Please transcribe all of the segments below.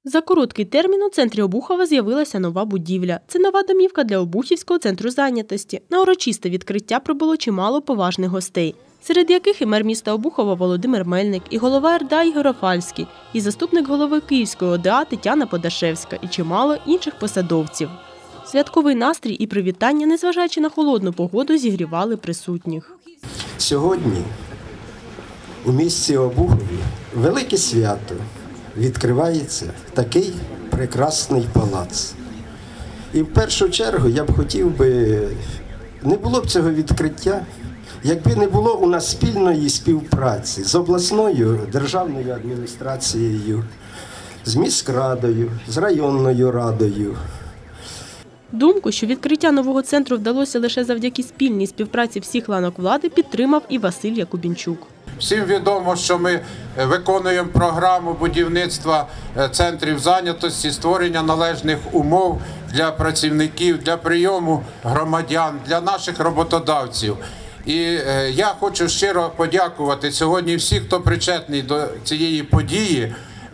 За короткий термін у центрі Обухова з'явилася нова будівля. Це нова домівка для Обухівського центру зайнятості. На урочисте відкриття прибуло чимало поважних гостей, серед яких і мер міста Обухова Володимир Мельник, і голова РДА Ігор Рафальський, і заступник голови Київської ОДА Тетяна Подашевська, і чимало інших посадовців. Святковий настрій і привітання, незважаючи на холодну погоду, зігрівали присутніх. Сьогодні у місті Обухові велике свято. Відкривається такий прекрасний палац. І в першу чергу я б хотів би, не було б цього відкриття, якби не було у нас спільної співпраці з обласною державною адміністрацією, з міськрадою, з районною радою. Думку, що відкриття нового центру вдалося лише завдяки спільній співпраці всіх ланок влади, підтримав і Василь Якубінчук. Всім відомо, що ми виконуємо програму будівництва центрів зайнятості, створення належних умов для працівників, для прийому громадян, для наших роботодавців. І я хочу щиро подякувати сьогодні всіх, хто причетний до цієї події.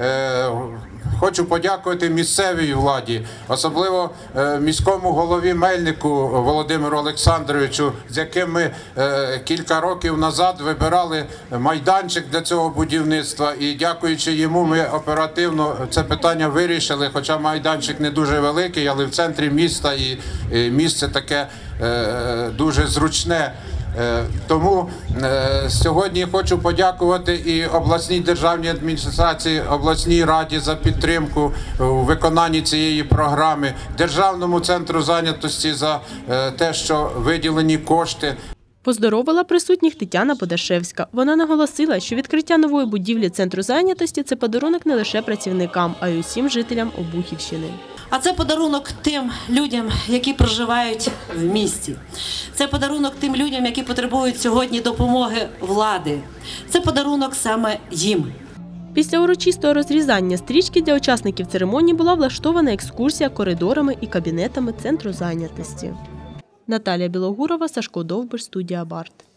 Хочу подякувати місцевій владі, особливо міському голові Мельнику Володимиру Олександровичу, з яким ми кілька років назад вибирали майданчик для цього будівництва. І дякуючи йому, ми оперативно це питання вирішили, хоча майданчик не дуже великий, але в центрі міста і місце таке дуже зручне. Тому сьогодні хочу подякувати і обласній державній адміністрації, обласній раді за підтримку у виконанні цієї програми, Державному центру зайнятості за те, що виділені кошти. Поздоровила присутніх Тетяна Подашевська. Вона наголосила, що відкриття нової будівлі центру зайнятості – це подарунок не лише працівникам, а й усім жителям Обухівщини. А це подарунок тим людям, які проживають в місті. Це подарунок тим людям, які потребують сьогодні допомоги влади. Це подарунок саме їм. Після урочистого розрізання стрічки для учасників церемонії була влаштована екскурсія коридорами і кабінетами центру зайнятості. Наталія Білогурова, Сашко Довбиш, студія Барт.